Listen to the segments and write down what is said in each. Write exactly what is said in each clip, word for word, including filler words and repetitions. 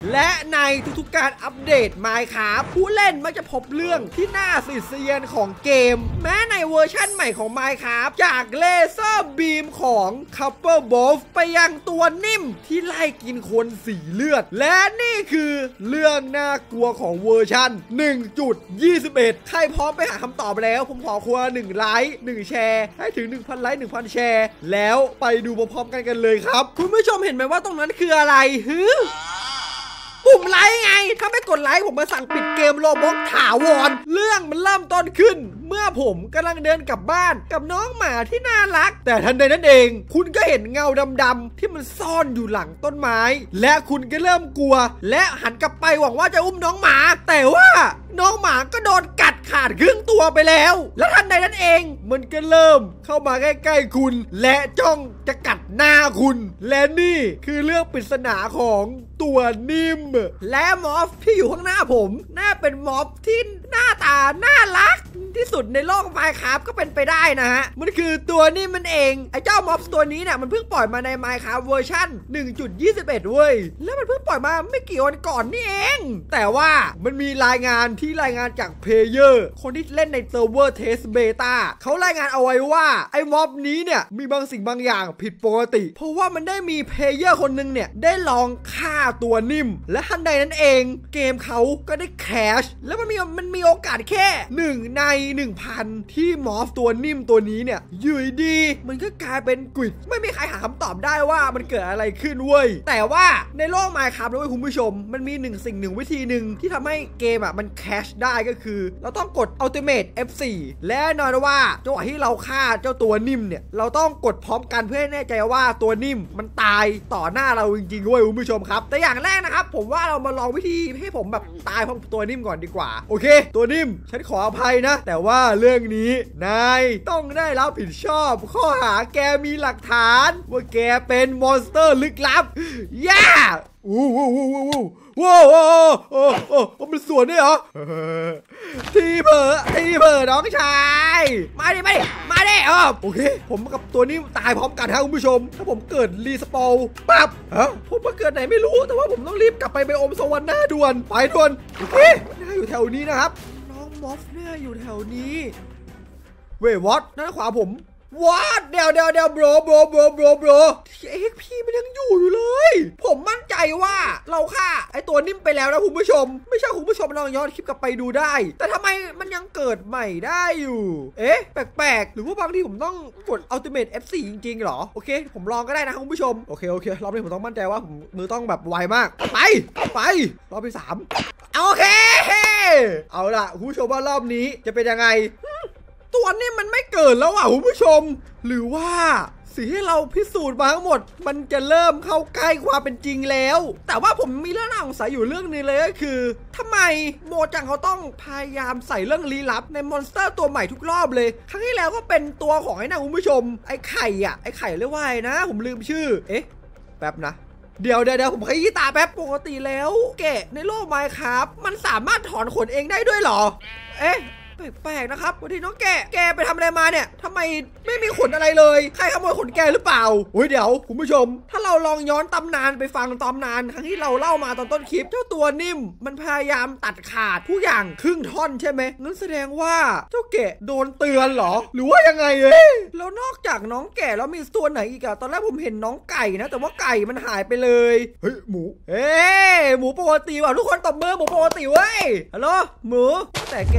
และในทุกๆการอัปเดต Minecraft ผู้เล่นมักจะพบเรื่องที่น่าสิเซียนของเกมแม้ในเวอร์ชั่นใหม่ของ Minecraft จากเลเซอร์บีมของ Copper Wolf ไปยังตัวนิ่มที่ไล่กินคนสีเลือดและนี่คือเรื่องน่ากลัวของเวอร์ชัน หนึ่งจุดยี่สิบเอ็ด ใครพร้อมไปหาคำตอบแล้วผมขอควรหนึ่งไลค์หนึ่งแชร์ให้ถึง หนึ่งพัน ไลค์ หนึ่งพัน แชร์แล้วไปดูพร้อมๆกันกันเลยครับคุณผู้ชมเห็นไหมว่าตรงนั้นคืออะไรฮึปุ่มไลค์ไงถ้าไม่กดไลค์ผมมาสั่งปิดเกมโรบล็อกถาวรเรื่องมันเริ่มต้นขึ้นเมื่อผมกำลังเดินกลับบ้านกับน้องหมาที่น่ารักแต่ทันใดนั้นเองคุณก็เห็นเงาดำๆที่มันซ่อนอยู่หลังต้นไม้และคุณก็เริ่มกลัวและหันกลับไปหวังว่าจะอุ้มน้องหมาแต่ว่าน้องหมาก็โดนกัดขาดครึ่งตัวไปแล้วและทันใดนั้นเองมันก็เริ่มเข้ามาใกล้ๆคุณและจ้องจะกัดหน้าคุณและนี่คือเรื่องปริศนาของตัวนิ่มและมอฟที่อยู่ข้างหน้าผมน่าเป็นมอฟที่หน้าตาน่ารักที่สุดในโลกไมน์คราฟก็เป็นไปได้นะฮะมันคือตัวนิ่มมันเองไอ้เจ้ามอฟตัวนี้เนี่ยมันเพิ่งปล่อยมาในไมน์คราฟเวอร์ชัน หนึ่งจุดยี่สิบเอ็ด เว้ยแล้วมันเพิ่งปล่อยมาไม่กี่วันก่อนนี่เองแต่ว่ามันมีรายงานที่รายงานจากเพลเยอร์คนที่เล่นในเซิร์ฟเวอร์เทสเบต้าเขารายงานเอาไว้ว่าไอ้มอฟนี้เนี่ยมีบางสิ่งบางอย่างผิดปกติเพราะว่ามันได้มีเพลเยอร์คนนึงเนี่ยได้ลองฆ่าตัวนิ่มและทันใดนั้นเองเกมเขาก็ได้แคชแล้วมันมีมันมีโอกาสแค่หนึ่งใน หนึ่งพัน ที่มอฟตัวนิ่มตัวนี้เนี่ยอยู่ดีมันก็กลายเป็นกริดไม่มีใครหาคำตอบได้ว่ามันเกิดอะไรขึ้นเว้ยแต่ว่าในโลก Minecraft นะเว้ยคุณผู้ชมมันมีหนึ่งสิ่งหนึ่งวิธีหนึ่งที่ทำให้เกมอ่ะมันแคชได้ก็คือเราต้องกด Ultimate เอฟ โฟร์ และแน่นอนว่าจังหวะที่เราฆ่าเจ้าตัวนิ่มเนี่ยเราต้องกดพร้อมกันเพื่อให้แน่ใจว่าตัวนิ่มมันตายต่อหน้าเราจริงๆเว้ยคุณผู้ชมครับแต่อย่างแรกนะครับผมว่าเรามาลองวิธีให้ผมแบบตายเพราะตัวนิ่มก่อนดีกว่าโอเคตัวนิ่มฉันขออภัยนะแต่ว่าเรื่องนี้นายต้องได้รับผิดชอบข้อหาแกมีหลักฐานว่าแกเป็นมอนสเตอร์ลึกลับย่าอู้วู้วู้วู้วู้ว้าวโอ้โอ้โอ้มันสวนด้วยเหรอทีเผอทีเผอน้องชายมาดิมาดิมาดิอ๋อโอเคผมกับตัวนี้ตายพร้อมกันครับคุณผู้ชมถ้าผมเกิดรีสปอลปั๊บฮะผมมาเกิดไหนไม่รู้แต่ว่าผมต้องรีบกลับไปไปอมสวรรค์หน้าด่วนไปด่วนโอเคน่าอยู่แถวนี้นะครับน้องมอฟน่าอยู่แถวนี้เว้ยวอตด้านขวาผมวอตเดี๋ยวเดี๋ยวเดี๋ยวโบรโบรโบรโบรโบรทีเอ็กพีมันยังอยู่อยู่เลยผมมั่นใจว่าเราฆ่าไอตัวนิ่มไปแล้วนะคุณผู้ชมไม่ใช่คุณผู้ชมลองย้อนคลิปกลับไปดูได้แต่ทำไมมันยังเกิดใหม่ได้อยู่เอ๊ะแปลกๆหรือว่าบางทีผมต้องกด Ultimate เอฟ โฟร์ จริงๆหรอโอเคผมลองก็ได้นะคุณผู้ชมโอเคโอเครอบนี้ผมต้องมั่นใจว่าผมมือต้องแบบไวมากไปไปรอบที่สามโอเคเอาล่ะคุณผู้ชมว่ารอบนี้จะเป็นยังไงตัวนี้มันไม่เกิดแล้วอ่ะคุณผู้ชมหรือว่าสิ่งที่เราพิสูจน์มาทั้งหมดมันจะเริ่มเข้าใกล้ความเป็นจริงแล้วแต่ว่าผมมีเรื่องน่าสงสัยอยู่เรื่องนึงเลยก็คือทำไมโมจังเขาต้องพยายามใส่เรื่องลี้ลับในมอนสเตอร์ตัวใหม่ทุกรอบเลยครั้งที่แล้วก็เป็นตัวของไอ้นะคุณผู้ชมไอ้ไข่อ่ะไอ้ไข่เรียกว่าไงนะผมลืมชื่อเอ๊ะแป๊บนะเดี๋ยวเดี๋ยวเดี๋ยวผมขยี้ตาแป๊บปกติแล้วแกะในโลก Minecraft มันสามารถถอนขนเองได้ด้วยเหรอเอ๊ะแปลกๆนะครับวันที่น้องแกแกไปทำอะไรมาเนี่ยทำไมไม่มีขนอะไรเลยใครขโมยขนแกหรือเปล่าเฮ้ยเดี๋ยวคุณผู้ชมถ้าเราลองย้อนตำนานไปฟังตำนานครั้งที่เราเล่ามาตอนต้นคลิปเจ้าตัวนิ่มมันพยายามตัดขาดทุกอย่างครึ่งท่อนใช่ไหมงั้นแสดงว่าเจ้าแกโดนเตือนเหรอหรือว่ายังไงเอ้ยแล้วนอกจากน้องแกแล้วมีตัวไหนอีกอะตอนแรกผมเห็นน้องไก่นะแต่ว่าไก่มันหายไปเลยเฮ้ยหมูเอ้หมูปกติว่ะทุกคนตบมือหมูปกติเว้ยฮัลโหลหมูแต่แก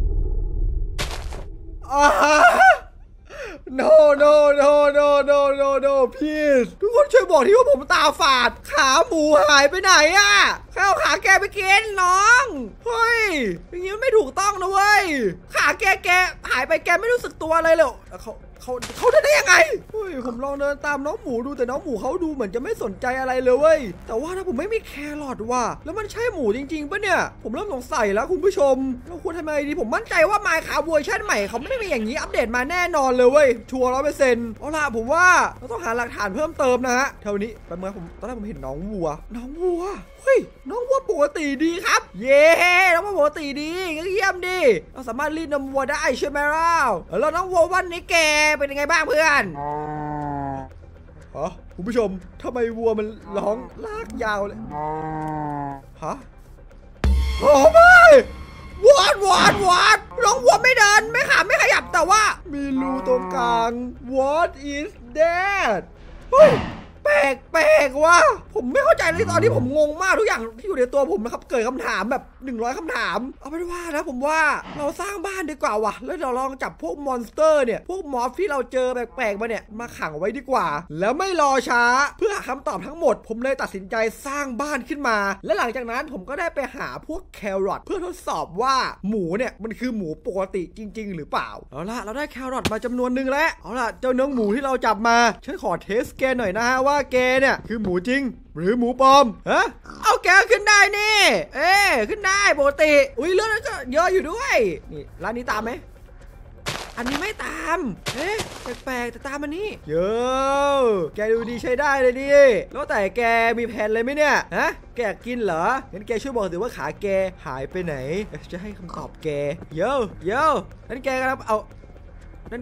no no no no no no no please ทุกคนช่วยบอกทีว่าผมตาฝาดขาหมูหายไปไหนอะข้าวขาแกไปกินน้องเฮ้ยอย่างนี้ไม่ถูกต้องนะเว้ยขาแกแกหายไปแกไม่รู้สึกตัวอะไรเลยเขาเขาเขาได้ยังไงเฮ้ยผมลองเดินตามน้องหมูดูแต่น้องหมูเขาดูเหมือนจะไม่สนใจอะไรเลยเว้ยแต่ว่าถ้าผมไม่มีแครอทว่ะแล้วมันใช่หมูจริงๆปะเนี่ยผมเริ่มสงสัยแล้วคุณผู้ชมเราควรทำไงดีผมมั่นใจว่า Minecraft เวอร์ชันใหม่เขาไม่ได้มีอย่างนี้อัปเดตมาแน่นอนเลยเว้ยชัวร์ร้อยเปอร์เซ็นต์เอาล่ะผมว่าเราต้องหาหลักฐานเพิ่มเติมนะฮะแถวนี้แป๊บนึงผมตอนแรกผมเห็นน้องวัวน้องวัวเฮ้ยน้องวัวปกติดีครับเย้น้องวัวปกติดีเยี่ยมดีเราสามารถรีดนมวัวได้ใช่ไหมล่ะแล้วน้องวัววันนี้แกเป็นยังไงบ้างเพื่อนอ๋อคุณผู้ชมทำไมวัวมันร้องลากยาวเลยฮะโอ้ไม่วอดวอดวอดน้องวัวไม่เดินไม่ขาไม่ขยับแต่ว่ามีรูตรงกลาง What is that เฮ้ยแปลกแปลกว่ะผมไม่เข้าใจเลยตอนที่ผมงงมากทุกอย่างที่อยู่ในตัวผมนะครับเกิดคำถามแบบหนึ่งร้อยคำถามเอาเป็นว่านะผมว่าเราสร้างบ้านดีกว่าว่ะแล้วเราลองจับพวกมอนสเตอร์เนี่ยพวกมอฟที่เราเจอแปลกๆมาเนี่ยมาขังไว้ดีกว่าแล้วไม่รอช้าเพื่อหาคำตอบทั้งหมดผมเลยตัดสินใจสร้างบ้านขึ้นมาและหลังจากนั้นผมก็ได้ไปหาพวกแครอทเพื่อทดสอบว่าหมูเนี่ยมันคือหมูปกติจริงๆหรือเปล่าเอาล่ะเราได้แครอทมาจำนวนหนึ่งแล้วเอาล่ะเจ้าเนื้อหมูที่เราจับมาฉันขอเทสแกหน่อยนะฮะว่าแกเนี่ยคือหมูจริงหรือหมูปลอมฮะเอาแกขึ้นได้นี่เอ๊ขึ้นได้ปกติอุ้ยเรื่องนั้นก็เยอะอยู่ด้วยนี่ร้านนี้ตามไหมอันนี้ไม่ตามเอ๊ะแปลกๆแต่ตามมันนี่เยอะแกดูดีใช้ได้เลยดิแล้วแต่แกมีแผนอะไรไหมเนี่ยฮะแกกินเหรองั้นแกช่วยบอกสิว่าขาแกหายไปไหนจะให้คำตอบแกเยอะเยอะนั่นแกครับเอานั่น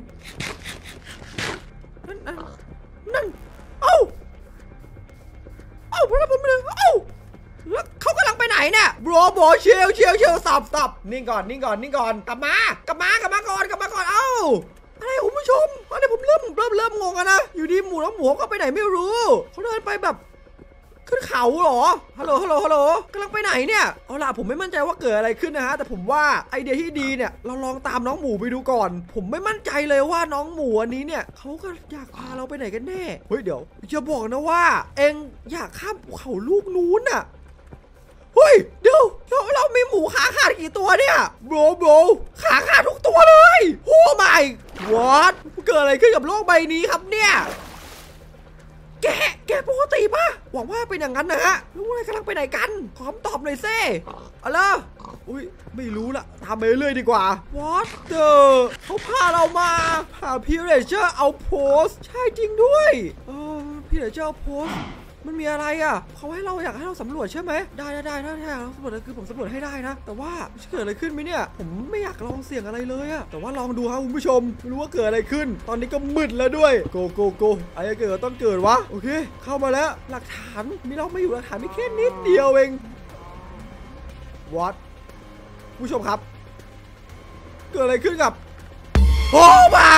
นั่นนั่นเอ้าเอ้าพวกเราผมเลยเอ้าแล้วเขากำลังไปไหนเนี่ยโบรโบเชียวเชียวเชียวสับสับนิ่งก่อนนิ่งก่อนนิ่งก่อนกลับมากลับมากลับมาก่อนกลับมาก่อนเอ้าอะไรคุณผู้ชมตอนนี้ผมเริ่มเริ่มเริ่มงงนะอยู่ดีหมูแล้วหมูก็ไปไหนไม่รู้เขาเดินไปแบบขึ้นเขาเหรอฮัลโหลฮัลโหลฮัลโหลกำลังไปไหนเนี่ยเอาล่ะผมไม่มั่นใจว่าเกิดอะไรขึ้นนะฮะแต่ผมว่าไอเดียที่ดีเนี่ยเราลองตามน้องหมูไปดูก่อนผมไม่มั่นใจเลยว่าน้องหมูอันนี้เนี่ยเขาก็อยากพาเราไปไหนกันแน่เฮ้ยเดี๋ยวจะบอกนะว่าเอ็งอยากข้ามภูเขาลูกนู้นน่ะเฮ้ยเดี๋ยวเราเรามีหมูขาขาดกี่ตัวเนี่ยโบรโบรขาขาดทุกตัวเลยโอ้ไม่วอทเกิดอะไรขึ้นกับโลกใบนี้ครับเนี่ยแกแกปกติปะหวังว่าเป็นอย่างนั้นนะฮะรู้อะไรกำลังไปไหนกันขอคำตอบหน่อยเซ่อะไรอุ้ยไม่รู้ละตามไปเรื่อยดีกว่า What the เขาพาเรามาพาพี่เรเจอร์เอาโพสใช่จริงด้วยเออพี่เรเจอร์เอาโพสมันมีอะไรอ่ะเขาให้เราอยากให้เราสำรวจใช่ไหมได้ได้ได้ถ้าถ้าสำรวจคือผมสำรวจให้ได้นะแต่ว่าจะเกิดอะไรขึ้นไหมเนี่ยผมไม่อยากลองเสี่ยงอะไรเลยอะแต่ว่าลองดูครับคุณผู้ชมไม่รู้ว่าเกิดอะไรขึ้นตอนนี้ก็มืดแล้วด้วยโกโกโกอะไรเกิดต้องเกิดวะโอเคเข้ามาแล้วหลักฐานมีเราไม่อยู่หลักฐานมีแค่นิดเดียวเองวัดผู้ชมครับเกิดอะไรขึ้นกับโอ้ไม่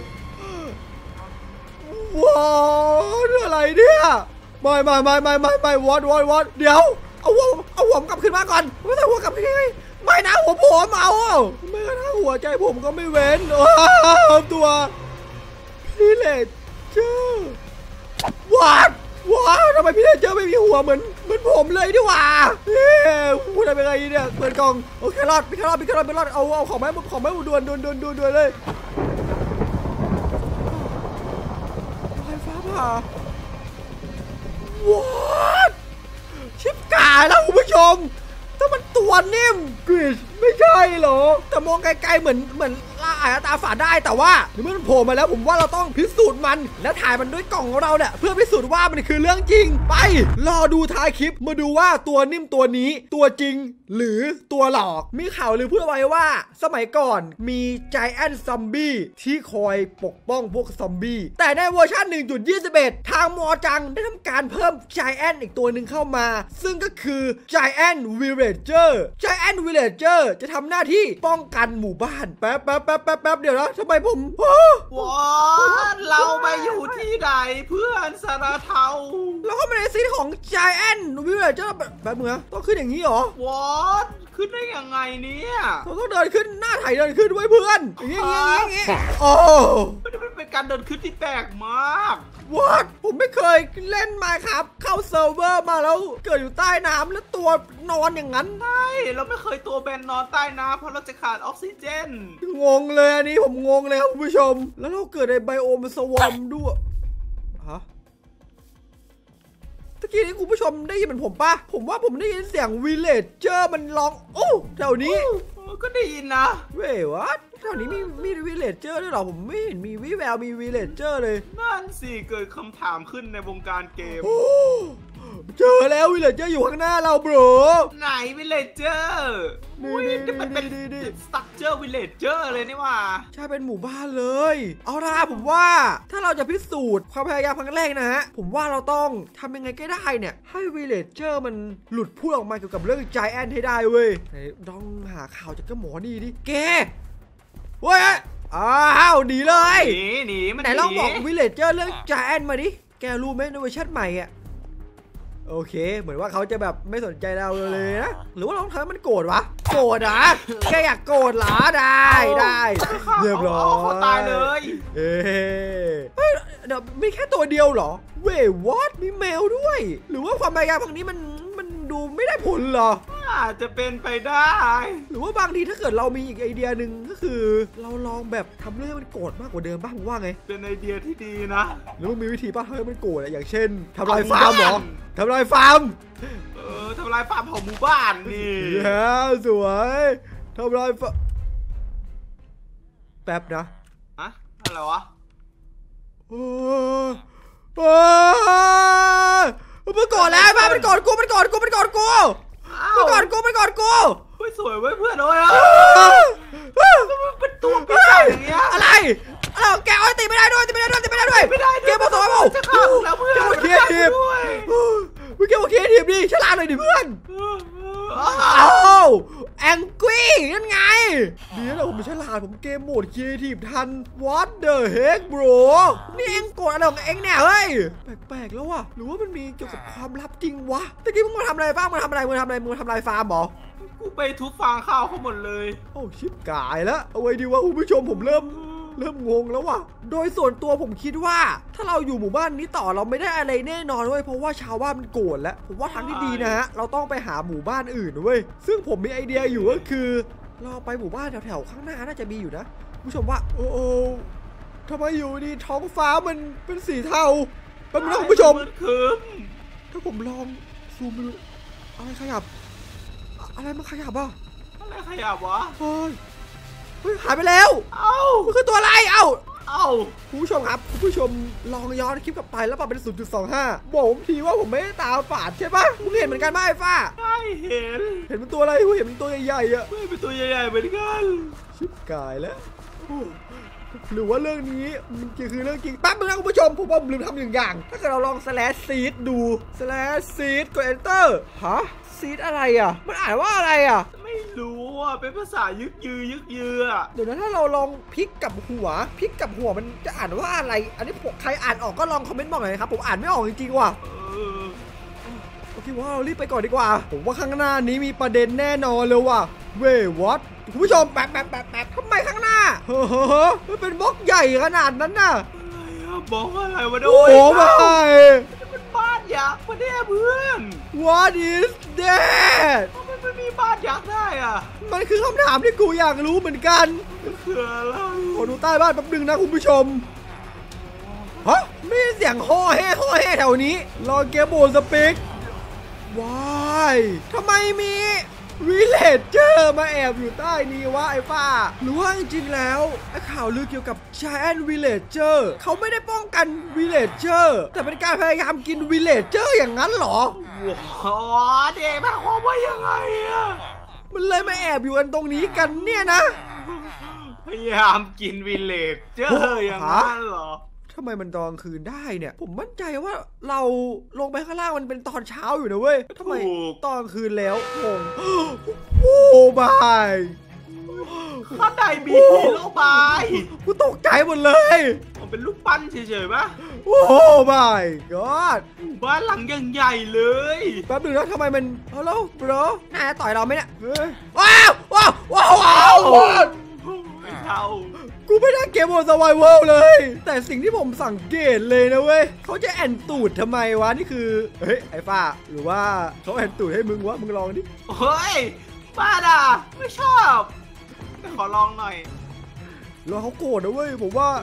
ว้าวอะไรเนี่ยไม่ไม่ไม่ไม่ไม่ไม่วอดวอดวอดเดี๋ยวเอาหัวเอาหัวกลับขึ้นมาก่อนไม่ใช่หัวกลับขึ้นไงไม่นะหัวผมเอาไม่กระทั่งหัวใจผมก็ไม่เว้นโอ้ตัวพี่เลเจอร์วัดว้าวทำไมพี่เลเจอร์ไม่มีหัวเหมือนเหมือนผมเลยดิว่าเฮ้ยพูดอะไรไปไงเนี่ยเปิดกล่องโอเครอดพี่รอดพี่รอดพี่รอดเอาเอาของแม่ของแม่ด่วนด่วนด่วนด่วนด่วนเลยไฟฟ้าผ่าว้าวชิบกาแล้วคุณผู้ชมถ้ามันตัวนิ่มกริชไม่ใช่เหรอแต่มองไกลๆเหมือนเหมือนล่าอาตาฝาได้แต่ว่าเมื่อมันโผล่มาแล้วผมว่าเราต้องพิสูจน์มันและถ่ายมันด้วยกล่องของเราเนี่ยเพื่อพิสูจน์ว่ามันคือเรื่องจริงไปรอดูท้ายคลิปมาดูว่าตัวนิ่มตัวนี้ตัวจริงหรือตัวหลอกมีข่าวลือพูดไว้ว่าสมัยก่อนมีไจแอนท์ซอมบี้ที่คอยปกป้องพวกซอมบี้แต่ในเวอร์ชัน หนึ่งจุดยี่สิบเอ็ด ทางมอจังได้ทำการเพิ่มไจแอนท์อีกตัวหนึ่งเข้ามาซึ่งก็คือไจแอนท์วิลเลเจอร์ไจแอนท์วิลเลเจอร์จะทำหน้าที่ป้องกันหมู่บ้านแป๊บแป๊บแป๊บแป๊บแป๊บเดี๋ยวนะทำไมผมว้าเราไปอยู่ที่ไหนเพื่อนสารเทาเราเข้ามาในซีนของไจแอนท์วิลเลเจอร์แบบเมื่อต้องขึ้นอย่างนี้เหรอว้าขึ้นได้ยังไงเนี่ยเราต้องเดินขึ้นหน้าไถเดินขึ้นด้วยเพื่อนอย่างงี้อย่างงี้โอ้มันเป็นการเดินขึ้นที่แปลกมากวัดผมไม่เคยเล่นมาครับเข้าเซิร์ฟเวอร์มาแล้วเกิดอยู่ใต้น้ำแล้วตัวนอนอย่างนั้นใช่เราไม่เคยตัวแบนนอนใต้น้ำเพราะเราจะขาดออกซิเจนงงเลยอันนี้ผมงงเลยครับคุณผู้ชมแล้วเราเกิดในไบโอมสวอมด้วยฮะตะกี้นี้คุณผู้ชมได้ยินเหมือนผมปะผมว่าผมได้ยินเสียงวิลเลจเจอร์มันร้องโอ้แถวนี้ก็ได้ยินนะเว้ยวะแถวนี้มีมีวิลเลจเจอร์ด้วยหรอผมไม่เห็นมีวิแววมีวิลเลจเจอร์เลยนั่นสิเกิดคำถามขึ้นในวงการเกมเจอแล้ววิลเลจเจอร์อยู่ข้างหน้าเราโบรไหนวิลเลจเจอร์อุ้ยนี่มันเป็นสตั๊กเจอร์วิลเลจเจอร์เลยนี่ว่าใช่เป็นหมู่บ้านเลยเอาล่ะผมว่าถ้าเราจะพิสูจน์ความพยายามครั้งแรกนะฮะผมว่าเราต้องทำยังไงก็ได้เนี่ยให้วิลเลจเจอร์มันหลุดพูดออกมาเกี่ยวกับเรื่องไจแอนท์ให้ได้เว้ยต้องหาข่าวจากเจ้าหมอนี่ดิแกเว้ยอ้าวหนีเลยหนีหนีมันไหนลองบอกวิลเลจเจอร์เรื่องไจแอนท์มาดิแกรู้ไหมในเวอร์ชันใหม่อ่ะโอเคเหมือนว่าเขาจะแบบไม่สนใจเราเลยนะหรือว่าเราทำให้มันโกรธวะโกรธอ่ะแกอยากโกรธเหรอได้ได้เรียบร้อยเขาตายเลยเอ๊ะเดี๋ยวมีแค่ตัวเดียวเหรอเว้ยวอตมีแมวด้วยหรือว่าความพยายามครั้งนี้มันมันดูไม่ได้ผลเหรออาจจะเป็นไปได้หรือว่าบางทีถ้าเกิดเรามีอีกไอเดียหนึ่งก็คือเราลองแบบทำเรื่องมันโกรธมากกว่าเดิมบ้างว่าไงเป็นไอเดียที่ดีนะหรือว่ามีวิธีป่ะให้มันโกรธอย่างเช่นทำลายฟาร์มเหรอทำลายฟาร์มเออทำลายฟาร์มของหมู่บ้านนี่แล้วสวยทำลายฟาร์มแป๊บนะอะอะไรวะโอ้โหมันกอดแล้วป้ามันกอดกูมันกอดกูมันกอดกูมันกอดกูมันกอดกูไม่สวยไว้เพื่อนเลยอ่ะมันเป็นตัวปีศาจอย่างเงี้ยอะไรอะไรแกเอาตีไม่ได้ด้วยตีไม่ได้ด้วยตีไม่ได้ด้วยไม่ได้เกมผสมผมจะฆ่าแล้วเพื่อนเกมเคียร์ทีมมึงเกมเคียร์ทีมดิฉลาดเลยดิเพื่อนอ้าวแองกี้นั่นไงดีนะผมไม่ฉลาดผมเกมโหมดเคียร์ทีมทัน What the heck bro นี่เอ็งโกรธอะไรของเอ็งเนี่ยเฮ้ยแปลกๆแล้ววะหรือว่ามันมีเกี่ยวกับความลับจริงวะตะกี้มึงมาทำอะไรบ้างมึงทำอะไรมึงทำอะไรมึงทำลายฟาร์มเหรอกูไปทุบฟางข้าวเขาหมดเลยโอ้ชิบกายแล้วเอาไว้ดีว่าคุณผู้ชมผมเริ่มเริ่มงงแล้วว่ะโดยส่วนตัวผมคิดว่าถ้าเราอยู่หมู่บ้านนี้ต่อเราไม่ได้อะไรแน่นอนเว้ยเพราะว่าชาวบ้านมันโกรธแล้วผมว่าทางที่ดีนะฮะเราต้องไปหาหมู่บ้านอื่นเว้ยซึ่งผมมีไอเดียอยู่ก็คือเราไปหมู่บ้านแถวๆข้างหน้าน่าจะมีอยู่นะผู้ชมว่าโอ้โอ้ทำไมอยู่ดีท้องฟ้ามันเป็นสีเทาเป็นนะคุณผู้ชมถ้าผมลองซูมไปดูอะไรขยับอะไรมันขยับอ่ะอะไรขยับวะเฮ้ยเฮ้ยหายไปแล้วเอ้ามันคือตัวอะไรเอ้าเอ้าคุณผู้ชมครับคุณผู้ชมลองย้อนคลิปกลับไปแล้วปรับเป็น ศูนย์จุดสองห้า บอกผมทีว่าผมไม่ได้ตาฝาดใช่ปะมึงเห็นเหมือนกันไหมไอ้ฟ้าใช่เห็นเห็นเป็นตัวอะไรกูเห็นเป็นตัวใหญ่ๆอ่ะไม่เป็นตัวใหญ่ๆเหมือนกันชิบกายแล้วหรือว่าเรื่องนี้มันคือเรื่องจริงแป๊บนึงนะคุณผู้ชมผมว่าผมลืมทำหนึ่งอย่างถ้าเกิดเราลอง slash seed ดู slash seed กด enter ฮะ seed อะไรอ่ะมันอ่านว่าอะไรอ่ะไม่รู้อ่ะเป็นภาษายึกยือยึกยืออ่ะเดี๋ยวนะถ้าเราลองพลิกกับหัวพลิกกับหัวมันจะอ่านว่าอะไรอันนี้ใครอ่านออกก็ลองคอมเมนต์บอกหน่อยครับผมอ่านไม่ออกจริงๆว่ะโอเคว่าเรารีบไปก่อนดีกว่าผมว่าข้างหน้านี้มีประเด็นแน่นอนเลยว่ะเว้ยวอทคุณผู้ชมแป๊บแป๊บแป๊บแป๊บทำไมข้างหน้าเฮ้อมันเป็นบล็อกใหญ่ขนาดนั้นน่ะอะไรอะบล็อกอะไรวะโอ้ไม่มันบ้านยักษ์มาเนี่ยเพื่อน What is that มันไม่มีบ้านยักษ์ได้อ่ะมันคือคำถามที่กูอยากรู้เหมือนกันคืออะไรขอดูใต้บ้านแป๊บนึงนะคุณผู้ชมฮะไม่เสียงฮ่อแฮ่ฮ่อแฮ่แถวนี้รอเกมโบสปิกว้ายทำไมมีวิลเลจเจอร์มาแอบอยู่ใต้นี้วะไอ้ฟ้าหรือว่าจริงๆแล้วไอ้ข่าวลือเกี่ยวกับ Giant Villager เขาไม่ได้ป้องกัน Villager แต่เป็นการพยายามกิน Villager อย่างนั้นเหรอว้าวเด็กมาความว่ายังไงอะมันเลยมาแอบอยู่กันตรงนี้กันเนี่ยนะพยายามกิน Villager อย่างนั้นเหรอทำไมมันตอนคืนได้เนี่ยผมมั่นใจว่าเราลงไปข้างล่างมันเป็นตอนเช้าอยู่นะเว้ยทำไมตอนคืนแล้วงงโอ้บายข้างในมีโลบายกูตกใจหมดเลยมันเป็นลูกปั้นเฉยๆปะโอ้บายก็บ้านหลังยังใหญ่เลยแป๊บนึงนะทำไมมันฮัลโหลบรอน่าต่อยเราไหมเนี่ยว้าวว้าวว้าวว้าวไม่เท่ากูไม่ได้เกมโหมด Survival เลยแต่สิ่งที่ผมสังเกตเลยนะเว้ยเขาจะแอนตูดทำไมวะนี่คือเฮ้ยไอ้ฟ้าหรือว่าเขาแอนตูดให้มึงวะมึงลองดิเฮ้ยป้าด่าไม่ชอบขอลองหน่อยรอเขาโกรธนะเว้ยผมว่า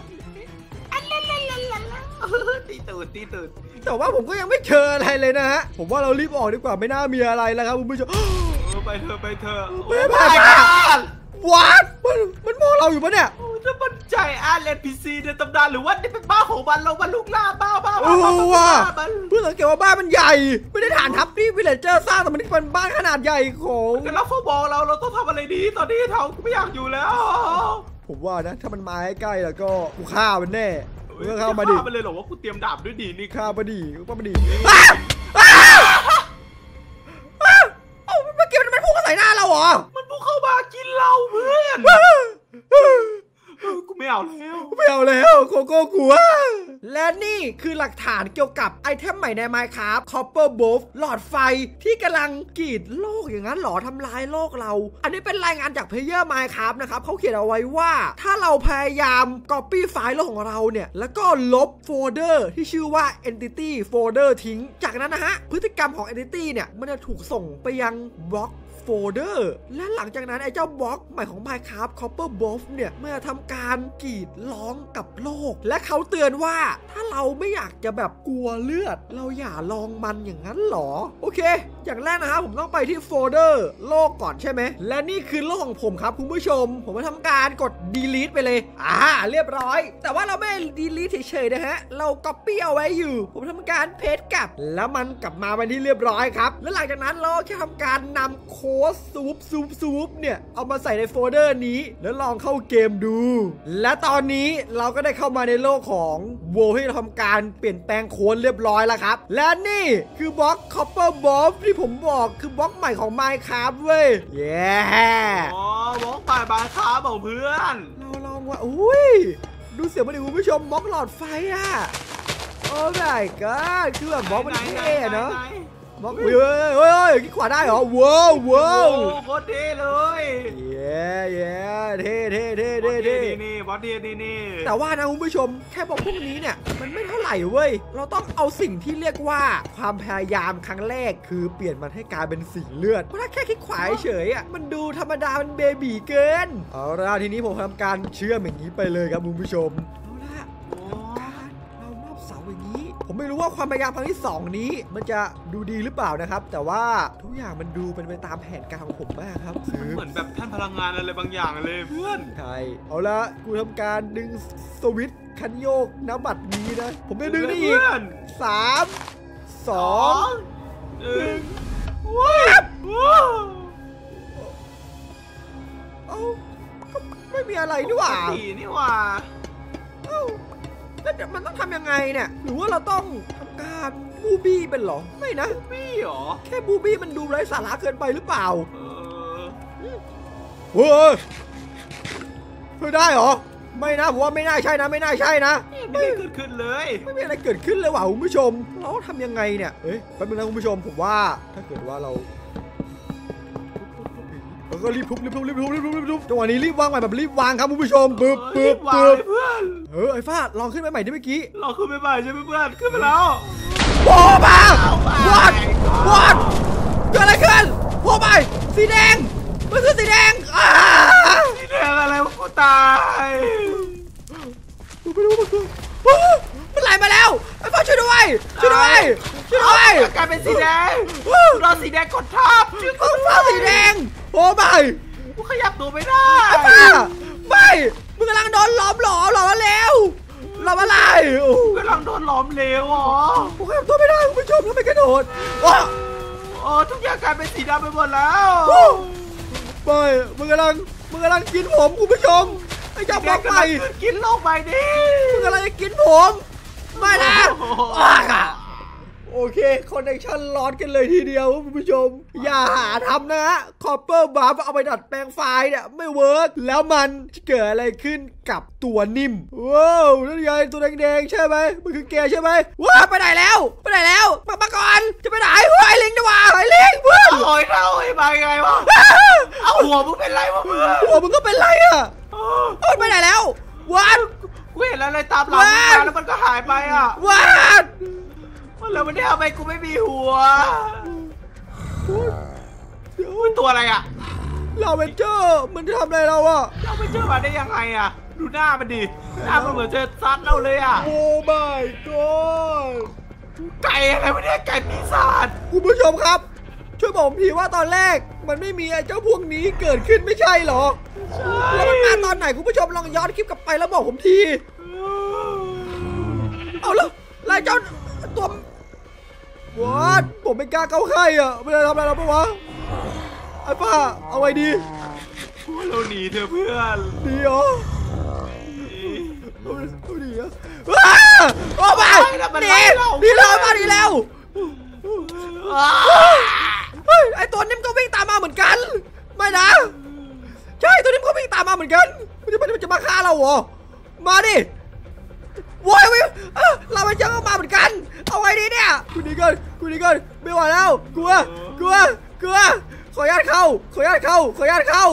ตีตูดตีตูดแต่ว่าผมก็ยังไม่เจออะไรเลยนะฮะผมว่าเรารีบออกดีกว่าไม่น่ามีอะไรแล้วครับคุณผู้ชมไปเถอะไปเถอะไปไปวัดมันมันมองเราอยู่ปะเนี่ยจะมันใจอาร์เอ็นพีซีในตำนานหรือว่านี่เป็นบ้านของมันเรามันลุกล่าบ้าบ้าโอ้บ้าว่ะมันเพื่อสังเกตว่าบ้านมันใหญ่ไม่ได้ฐานทัพที่วิลเลจเจอร์สร้างแต่มันเป็นบ้านขนาดใหญ่ของแต่เราเขาบอกเราเราต้องทำอะไรดีตอนนี้เท่าไม่อยากอยู่แล้วผมว่านะถ้ามันมาใกล้ๆแล้วก็กูฆ่ามันแน่มึงก็เข้ามาดิฆ่ามันเลยเหรอว่ากูเตรียมดาบด้วยดีนี่ฆ่ามาดิฆ่ามาดิอ้าวอ้าวอ้าวเอ้าเมื่อกี้มันพุ่งเข้าใส่หน้าเราเหรอมันพุ่งเข้ามากินเราเพื่อนกูไม่เอาแล้วไม่เอาแล้วโกโก้กลัวและนี่คือหลักฐานเกี่ยวกับไอเทมใหม่ใน Minecraft Copper Bolt หลอดไฟที่กำลังกรีดโลกอย่างนั้นหรอทำลายโลกเรา อันนี้เป็นรายงานจากเพลเยอร์ Minecraft นะครับเขาเขียนเอาไว้ว่าถ้าเราพยายาม Copy ไฟล์โลกของเราเนี่ยแล้วก็ลบโฟลเดอร์ที่ชื่อว่า Entity Folder ทิ้งจากนั้นนะฮะพฤติกรรมของ Entity เนี่ยมันจะถูกส่งไปยังบล็อกโฟลเดอร์และหลังจากนั้นไอ้เจ้าบล็อกใหม่ของ Minecraft Copper Bolt เนี่ยเมื่อทำการกรีดร้องกับโลกและเขาเตือนว่าถ้าเราไม่อยากจะแบบกลัวเลือดเราอย่าลองมันอย่างนั้นหรอโอเคอย่างแรกนะครับผมต้องไปที่โฟลเดอร์โลกก่อนใช่ไหมและนี่คือโลกของผมครับคุณผู้ชมผมมาทำการกด delete ไปเลยอ่าเรียบร้อยแต่ว่าเราไม่ delete เฉยๆนะฮะเรา copy เอาไว้อยู่ผมทำการเพจกลับแล้วมันกลับมาเป็นที่เรียบร้อยครับและหลังจากนั้นเราแค่ทำการนำโค้ดซูปซูปซูปเนี่ยเอามาใส่ในโฟลเดอร์นี้แล้วลองเข้าเกมดูและตอนนี้เราก็ได้เข้ามาในโลกของโวที่เราทำการเปลี่ยนแปลงโค้ดเรียบร้อยแล้วครับและนี่คือบล็อก Copper Bolt ที่ผมบอกคือบล็อกใหม่ของ Minecraft เว้ยเย้อ๋อบล็อกใหม่บาคาบอกเพื่อนเราลองว่าอุ้ยดูเสียงมันดิคุณผู้ชมบล็อกหลอดไฟอ่ะโอ้ my god คือแบบบล็อกมันเท่เนาะบล็อกเฮ้ยเฮ้ยคิดขวาได้เหรอว้าวว้าวโคตรเท่เลยเย้เย้เท่เท่เท่เท่เท่นี่บอสเท่นี่นี่แต่ว่านะคุณผู้ชมแค่บล็อกพวกนี้เนี่ยมันไม่เท่าไหร่เว้ยเราต้องเอาสิ่งที่เรียกว่าความพยายามครั้งแรกคือเปลี่ยนมันให้กลายเป็นสีเลือดเพราะถ้าแค่คลิกขวาเฉยอ่ะมันดูธรรมดามันเบบีเกินเอาละทีนี้ผมทำการเชื่อมอย่างนี้ไปเลยครับคุณผู้ชมผมไม่รู้ว่าความพยายามครั้งที่สองนี้มันจะดูดีหรือเปล่านะครับแต่ว่าทุกอย่างมันดูเป็นไปตามแผนการของผมมากครับเหมือนแบบท่านพลังงานอะไรบางอย่างเลยเพื่อนใช่เอาละกูทำการดึงสวิตช์คันโยกน้ำบัตรนี้นะผมจะดึงได้อีกสามสองหนึ่งว้าวเอ้าก็ไม่มีอะไรนี่หว่าสีนี่หว่าเอ้าแล้วมันต้องทำยังไงเนี่ยหรือว่าเราต้องทำการบูบี้เป็นหรอไม่นะบูบี้หรอแค่บูบี้มันดูไร้สาระเกินไปหรือเปล่าเออเฮ้ยเฮ้ยได้หรอไม่นะผมว่าไม่น่าใช่นะไม่น่าใช่นะไม่เกิดขึ้นเลยไม่มีอะไรเกิดขึ้นเลยว่ะคุณผู้ชมเราทำยังไงเนี่ยเฮ้ยแป๊บนึงนะคุณผู้ชมผมว่าถ้าเกิดว่าเราแล้วก็รีบทุบรีบทุบรีบทุบรีบทุบรีบทุบจังหวะนี้รีบวางใหม่แบบรีบวางครับคุณผู้ชมปึ๊บปึ๊บปึ๊บเพื่อนเออไอ้ฟ้าลองขึ้นไปใหม่ได้เมื่อกี้ลองขึ้นไปใหม่ใช่ไหมเพื่อนขึ้นไปแล้วโผล่มาวอดวอดเกิดอะไรขึ้นโผล่ไปสีแดงมันคือสีแดงสีแดงอะไรวะกูตายกูไม่รู้มันคือมันไหลมาแล้วไอ้ฟ้าช่วยด้วยช่วยด้วยช่วยด้วยกลายเป็นสีแดงเราสีแดงกดทับชื่อเขาฟ้าสีแดงโอ้ไม่กูขยับตัวไม่ได้ไม่มึงกำลังโดนล้อมหลอมหลอมแล้วหลอมอะไรกำลังโดนล้อมเลวอ๋อกูขยับตัวไม่ได้คุณผู้ชมทำไมกระโดดโอ้ทุกอย่างกลายเป็นสีดำไปหมดแล้วไม่มึงกำลังมึงกำลังกินผมคุณผู้ชมไอ้เจ้าบล็อกไปกินโลกไปดิมึงกำลังจะกินผมไม่นะโอเคคอนเนคชั่นร้อนกันเลยทีเดียวคุณผู้ชมอย่าหาทำนะฮะคอปเปอร์บัฟเอาไปดัดแปลงไฟล์เนี่ยไม่เวิร์กแล้วมันเกิดอะไรขึ้นกับตัวนิ่มว้าวนั่นไงตัวแดงๆใช่ไหมมันคือแกใช่ไหมว้าไปไหนแล้วไปไหนแล้วมามาก่อนจะไปไหนเฮ้ยลิงดีกว่าเฮ้ยลิงเพื่อนโอ้ยเราไอ้มาไงวะเอาหัวมึงเป็นไรวะเพื่อนหัวมึงก็เป็นไรอ่ะโอ้ยไปไหนแล้ววันกูเห็นอะไรตามหลังมึงมาแล้วมันก็หายไปอ่ะวันแล้วมันได้เอาไปกูไม่มีหัวอุ้ยตัวอะไรอ่ะลาเวนเจอร์มันจะทำอะไรเราอ่ะลาเวนเจอร์มาได้ยังไงอ่ะดูหน้ามันดิหน้ามันเหมือนจะซัดเราเลยอ่ะโอ้ my god ไก่อะไรวะเนี่ยไก่ปีศาจคุณผู้ชมครับช่วยบอกผมทีว่าตอนแรกมันไม่มีไอ้เจ้าพวกนี้เกิดขึ้นไม่ใช่หรอใช่แล้วมันมาตอนไหนคุณผู้ชมลองย้อนคลิปกลับไปแล้วบอกผมทีเอาแล้วไล่เจ้าตัววัดผมไม่กล้าเข้าใครอ่ะไม่ได้ทำอะไรเราปะวะไอ้ป้าเอาไว้ดีเราหนีเถอะเพื่อนดีเหรอเอาดีอ่ะโอ้มาหนีหนีแล้วมาหนีแล้วเฮ้ยไอ้ตัวนี้มันก็วิ่งตามมาเหมือนกันไม่นะใช่ตัวนี้มันก็วิ่งตามมาเหมือนกันมันจะมันจะมาฆ่าเราเหรอมาดิโว้ยวิเราไปเจอมาเหมือนกันเอาไว้ดีเนี่ยกูดีเกินกูดีเกินไม่ไหวแล้วกลัวกลัวกลัวขออนุญาตเข้าขออนุญาตเข้าขออนุญาตเข้า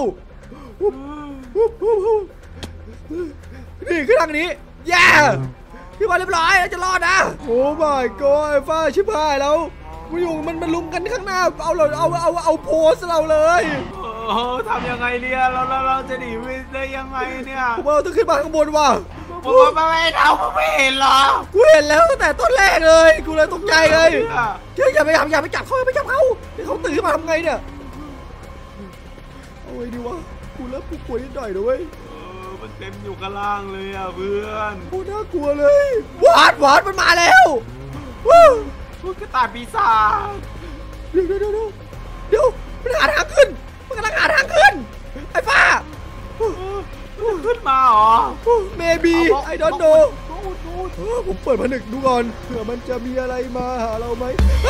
นี่คือทางนี้แย่พี่บอลเรียบร้อยแล้วจะรอดนะโอ้ my god ไอ้ฟ้าชิบหายแล้วมันอยู่มันมันลุมกันข้างหน้าเอาเราเอาเอาเอาโพสเราเลยโอ้ทำยังไงเนี่ยเราเราเราจะหนีไปได้ยังไงเนี่ยผมเราต้องขึ้นมาข้างบนว่ะผมไม่ไม่เราไม่เห็นหรอกูเห็นแล้วตั้งแต่ต้นแรกเลยกูเลยตกใจเลยเดี๋ยวอย่าไปทำอย่าไปจับเขาอย่าไปจับเขาเดี๋ยวเขาตื่นมาทำไงเนี่ยเอาไว้ดีวะกูเริ่มกูกลัวนิดหน่อยด้วยมันเต็มอยู่ข้างล่างเลยอ่ะเพื่อนกูน่ากลัวเลยวาดวาดมันมาแล้วว้าวกระต่ายปีศาจเดี๋ยวเดี๋ยวเดี๋ยวเดี๋ยวมันหาทางขึ้นมันกำลังหาทางขึ้นไอ้ฟ้าขึ้นมาเหรอ maybe I don't know ผมเปิดผนึกดูก่อนเผื่อมันจะมีอะไรมาหาเราไหม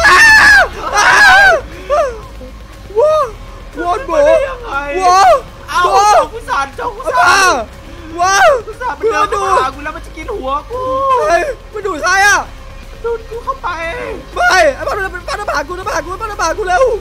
ว้าววอนโบว้าวเอากุศลจงกุศลว้าวกุศลมันเดินดูกูแล้วมันจะกินหัวกูเฮ้ยมันดูดใครอ่ะดูดกูเข้าไปไม่ไอ้บ้านมันเป็นบ้านน้ำผากูน้ำผากูบ้านน้ำผากูเร็ว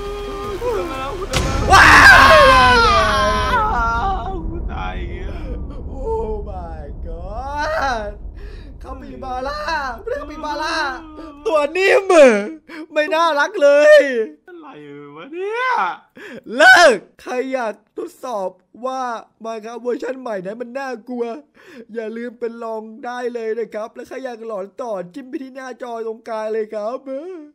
ว้าวกูตายโอ้ my god คาปิบาร่าไม่ได้คาปิบาร่าตัวนิ่มไม่น่ารักเลยอะไรวะเนี่ยเลิกใครอยากทดสอบว่ามาครับเวอร์ชันใหม่นั้นมันน่ากลัวอย่าลืมเป็นลองได้เลยนะครับและใครอยากหลอนต่อจิ้มไปที่หน้าจอตรงกลางเลยครับ